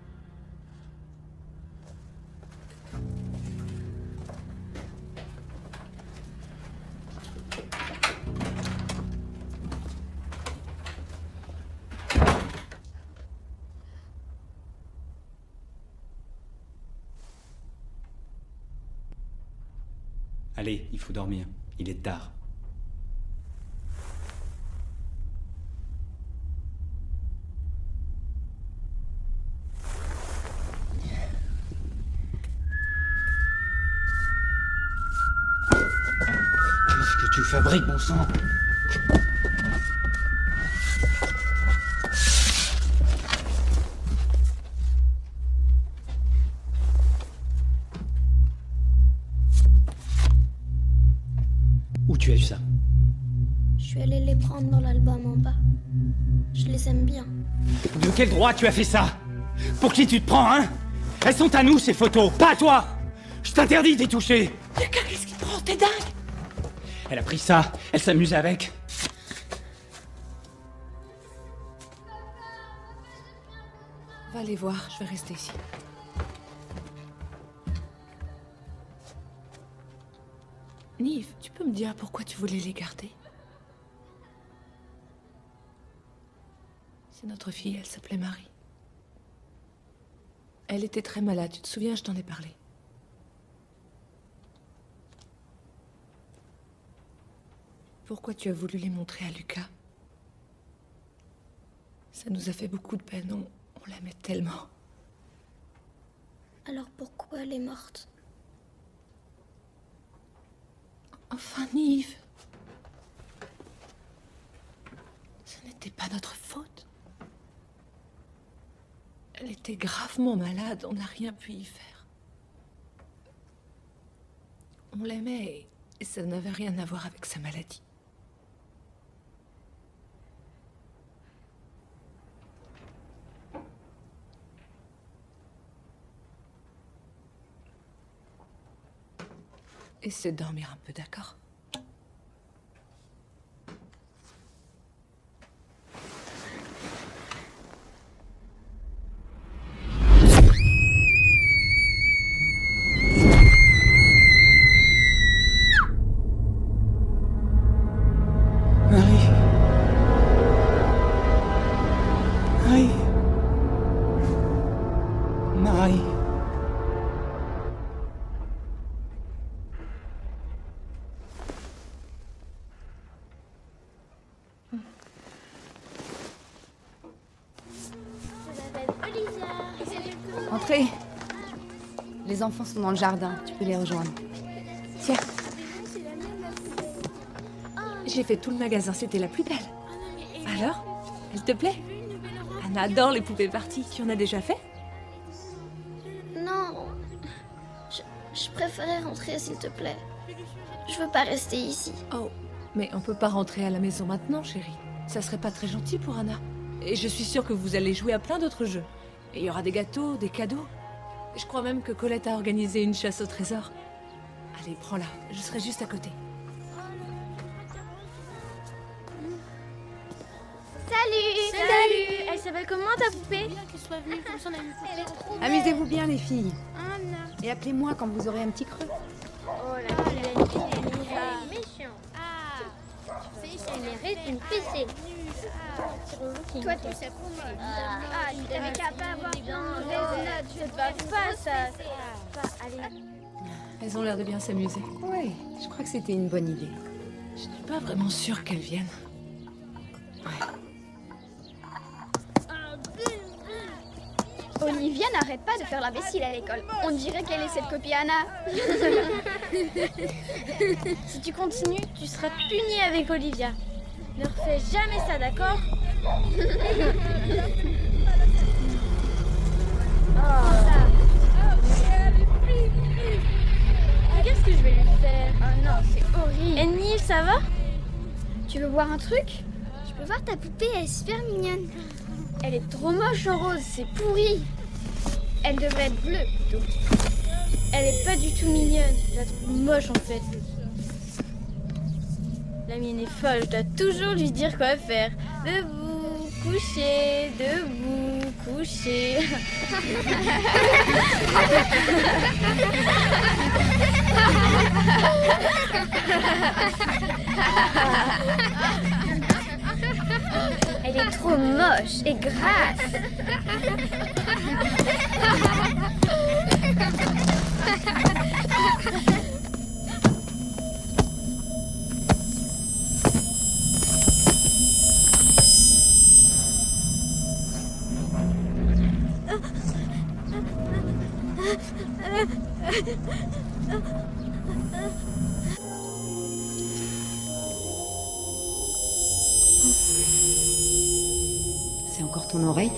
Allez, il faut dormir. Il est tard. Qu'est-ce que tu fabriques, bon sang? Où tu as eu ça? Je suis allée les prendre dans l'album en bas. Je les aime bien. De quel droit tu as fait ça? Pour qui tu te prends, hein? Elles sont à nous, ces photos, pas à toi! Je t'interdis d'y toucher! Lucas, qu'est-ce qui te prend? T'es dingue! Elle a pris ça, elle s'amuse avec. Va les voir, je vais rester ici. Nive, tu peux me dire pourquoi tu voulais les garder? C'est notre fille, elle s'appelait Marie. Elle était très malade, tu te souviens, je t'en ai parlé. Pourquoi tu as voulu les montrer à Lucas? Ça nous a fait beaucoup de peine, on, on l'aimait tellement. Alors pourquoi elle est morte? Enfin, Nive. Ce n'était pas notre faute. Elle était gravement malade, on n'a rien pu y faire. On l'aimait et ça n'avait rien à voir avec sa maladie. Essaie de dormir un peu, d'accord? Marie. Marie. Marie. Entrez. Les enfants sont dans le jardin, tu peux les rejoindre. Tiens. J'ai fait tout le magasin, c'était la plus belle. Alors, elle te plaît? Anna adore les poupées parties. Tu en as déjà fait? Non. Je, je préférais rentrer, s'il te plaît. Je veux pas rester ici. Oh, mais on peut pas rentrer à la maison maintenant, chérie. Ça serait pas très gentil pour Anna. Et je suis sûre que vous allez jouer à plein d'autres jeux. Et il y aura des gâteaux, des cadeaux. Je crois même que Colette a organisé une chasse au trésor. Allez, prends-la. Je serai juste à côté. Salut! Salut! Elle s'appelle comment ta poupée? Qu'elle soit venue, comme ça on a une poupée. Elle est trop belle. Amusez-vous bien, les filles. Anna. Et appelez-moi quand vous aurez un petit creux. Oh là là, elle est méchant. Ah! Elle mérite une fessée. Toi, tu sais pour moi. Ah, tu t'avais qu'à pas avoir de mauvaises notes. Je te passe pas ça. Allez. Elles ont l'air de bien s'amuser. Oui, je crois que c'était une bonne idée. Je suis pas vraiment sûre qu'elles viennent. Olivia n'arrête pas de faire l'imbécile à l'école. On dirait qu'elle est cette copie Anna. Si tu continues, tu seras punie avec Olivia. Ne refais jamais ça, d'accord? Qu'est-ce que je vais lui faire? Oh non, c'est horrible. Et Nive, ça va? Tu veux voir un truc? Je peux voir ta poupée, elle est super mignonne. Elle est trop moche en rose, c'est pourri. Elle devrait être bleue plutôt. Elle est pas du tout mignonne, je la trouve moche en fait. La mienne est folle, je dois toujours lui dire quoi faire. Debout, coucher, debout, coucher. Elle est trop moche et grasse. C'est encore ton oreille?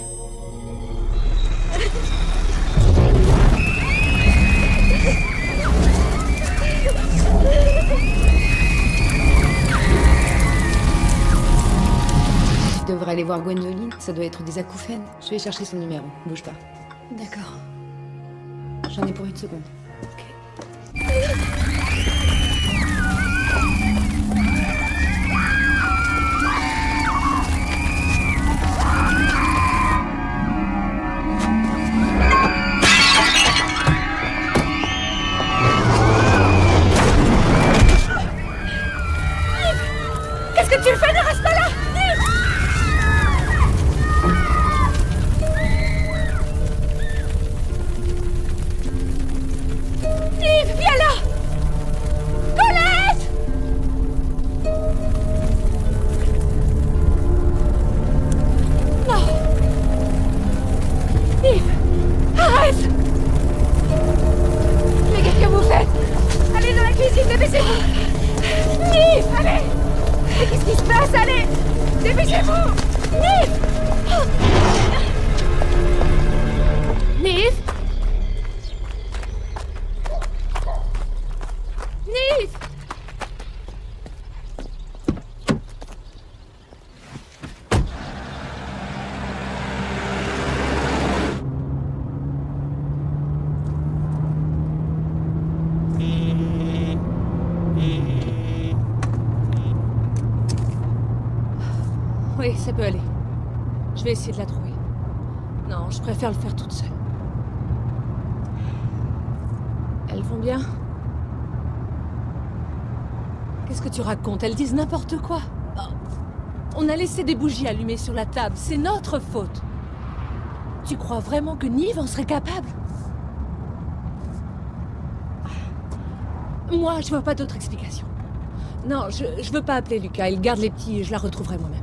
aller voir Gwendoline, ça doit être des acouphènes. Je vais chercher son numéro, bouge pas. D'accord. J'en ai pour une seconde. Qu'est-ce que tu fais? Ne reste pas là! Yves, viens là! Colette! Non! Yves! Arrête! Mais qu'est-ce que vous faites? Allez dans la cuisine, dépêchez-vous! Yves, allez! Mais qu'est-ce qui se passe? Allez! Dépêchez-vous! Yves! Nive Nive Oui, ça peut aller. Je vais essayer de la trouver. Non, je préfère le faire toute seule. Elles vont bien? Qu'est-ce que tu racontes? Elles disent n'importe quoi. Oh. On a laissé des bougies allumées sur la table. C'est notre faute. Tu crois vraiment que Nive en serait capable? Moi, je vois pas d'autre explication. Non, je, je veux pas appeler Lucas. Il garde les petits et je la retrouverai moi-même.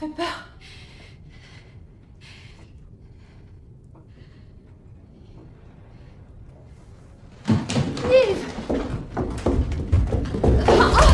fait peur. Nive! Ah, ah!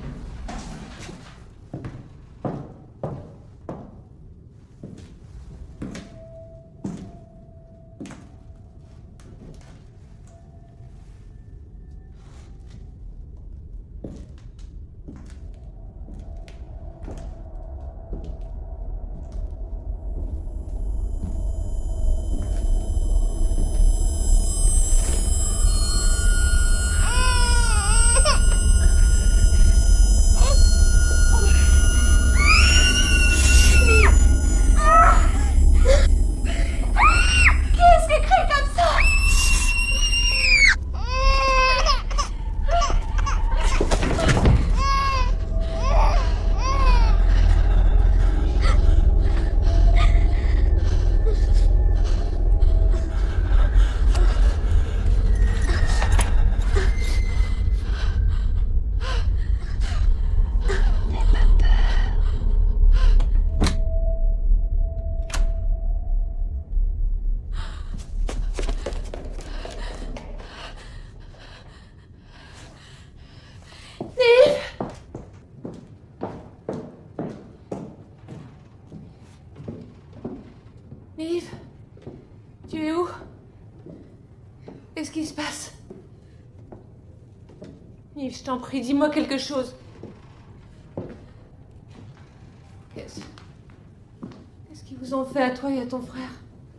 Nive, tu es où? Qu'est-ce qui se passe? Nive, je t'en prie, dis-moi quelque chose. Qu'est-ce... Qu'est-ce qu'ils vous ont fait à toi et à ton frère?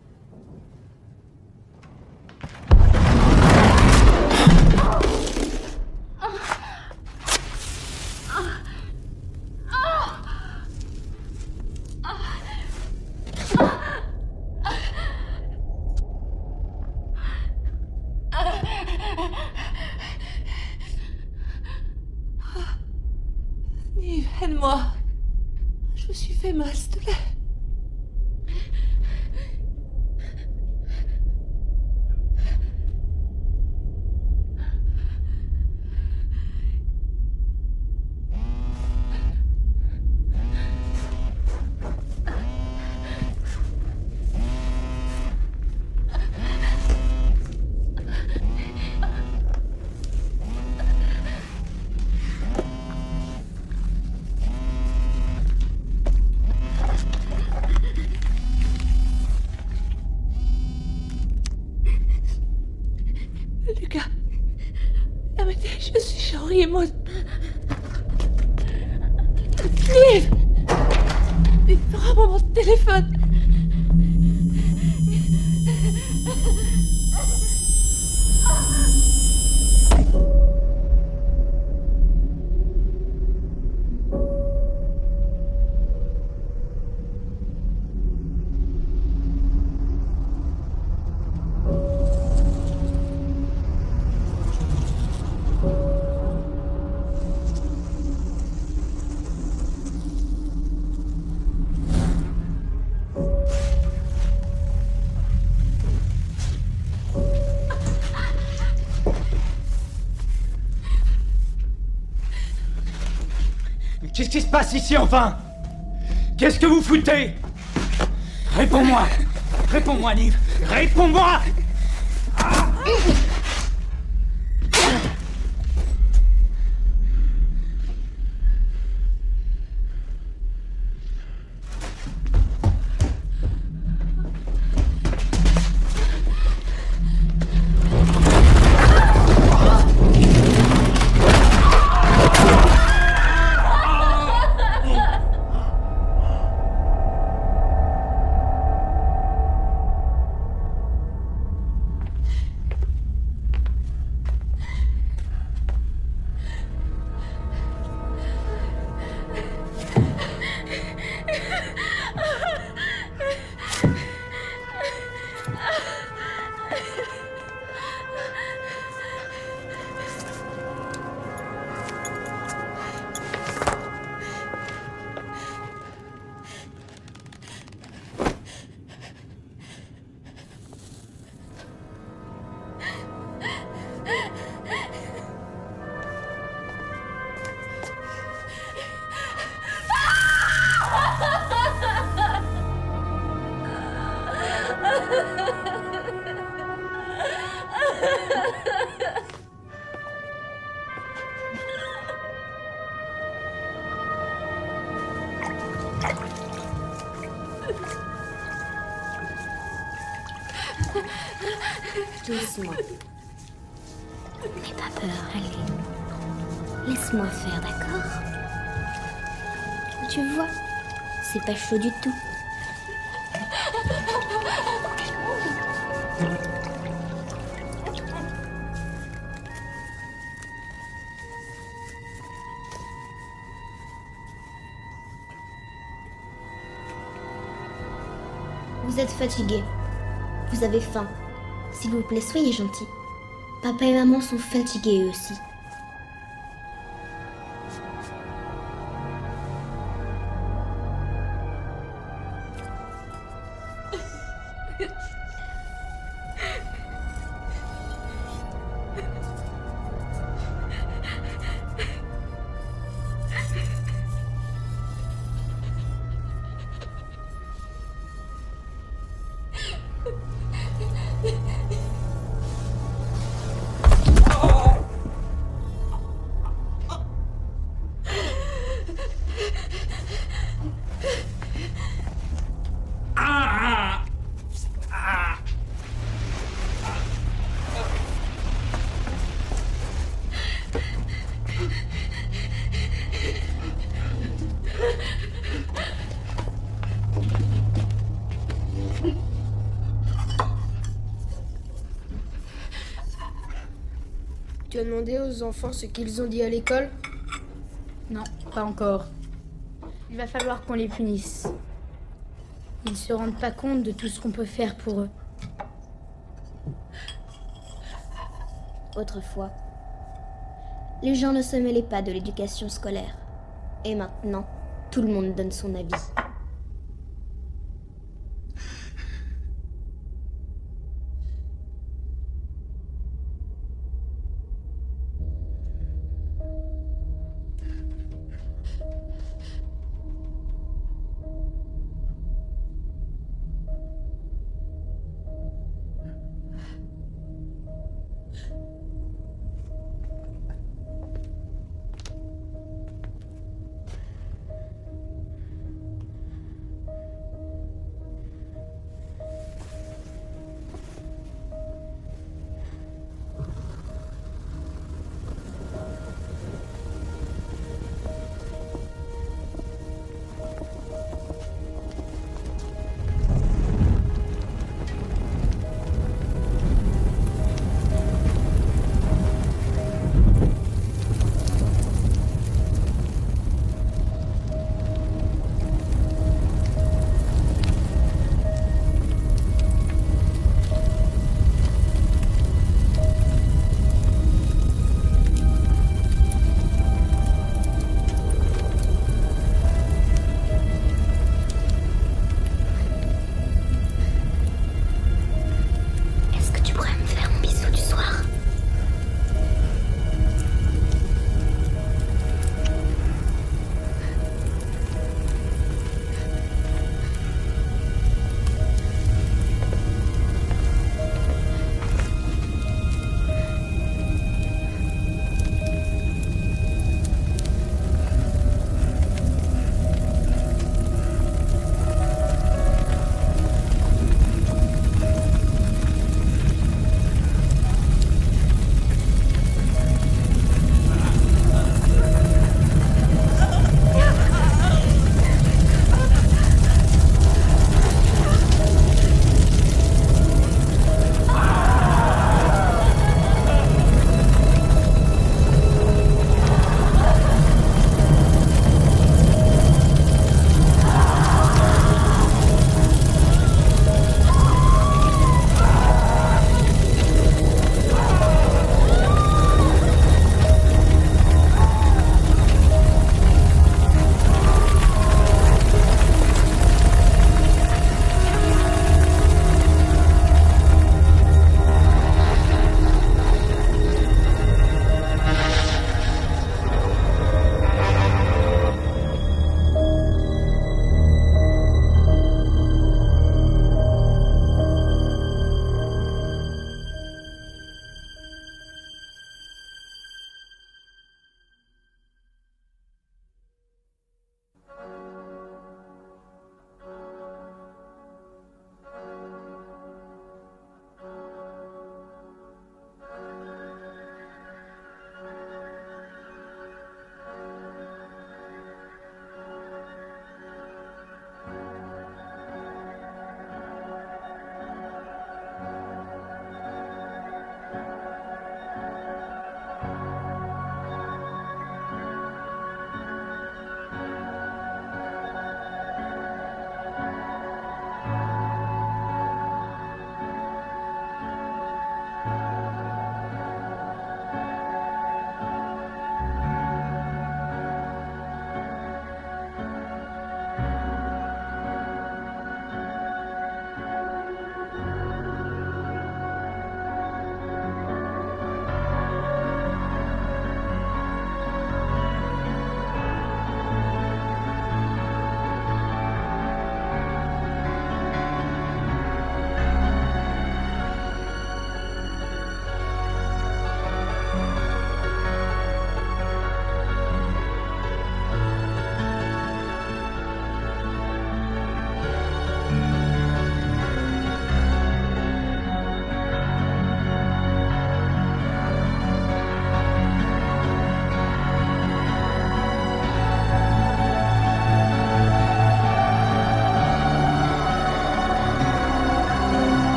Nive, aide-moi. Je me suis fait mal, s'il te plaît. Lucas, permettez, je suis Shaori et Maud. Nive! Mais rends-moi mon téléphone. Qu'est-ce qui se passe ici, enfin? Qu'est-ce que vous foutez? Réponds-moi! Réponds-moi, Nive! Réponds-moi! Ah. Doucement. N'aie pas peur, allez. Laisse-moi faire, d'accord? Tu vois, c'est pas chaud du tout. Vous êtes fatigué. Vous avez faim. S'il vous plaît, soyez gentils. Papa et maman sont fatigués eux aussi. Tu as demandé aux enfants ce qu'ils ont dit à l'école? Non, pas encore. Il va falloir qu'on les punisse. Ils se rendent pas compte de tout ce qu'on peut faire pour eux. Autrefois, les gens ne se mêlaient pas de l'éducation scolaire. Et maintenant, tout le monde donne son avis.